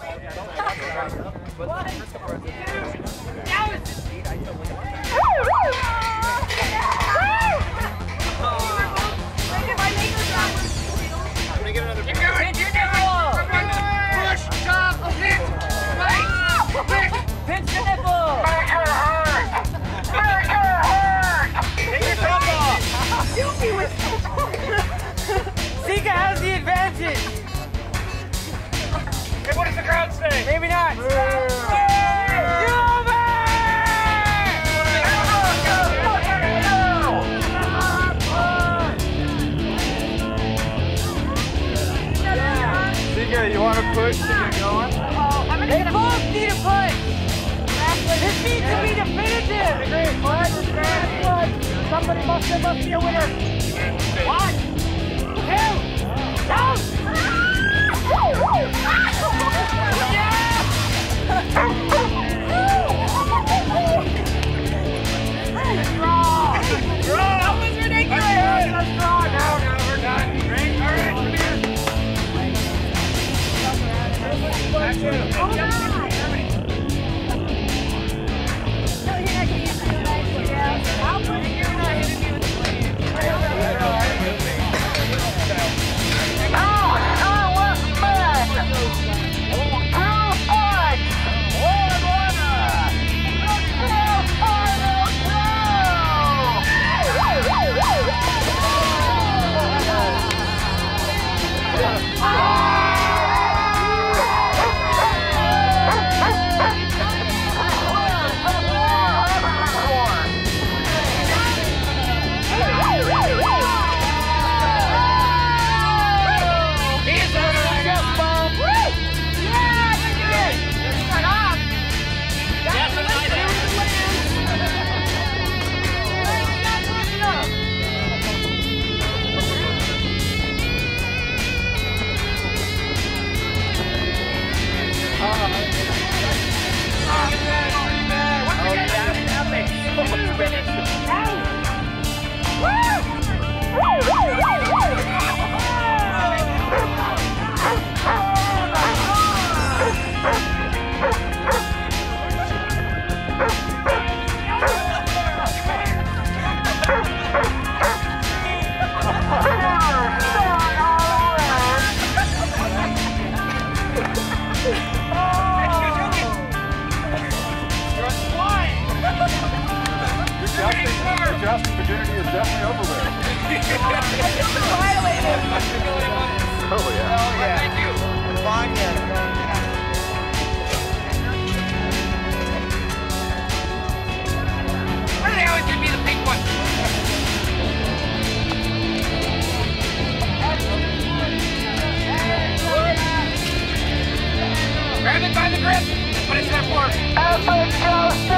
Sika has the advantage. Hey, what does the crowd say? Maybe not. Sika, you want to push to get going? They both need a push. This needs to be definitive. Somebody must be a winner. 1, 2, go! That was ridiculous! Now we're done. Great, all right, come here. Back to it. No, you're not getting used to it, yeah. I'll put it, you're not hitting me with the blade. Jousting virginity is definitely over with. Oh yeah. Oh yeah. Thank you. Fine, yeah. Why do they always give me the pink one? Grab it by the grip. That's what it's there for.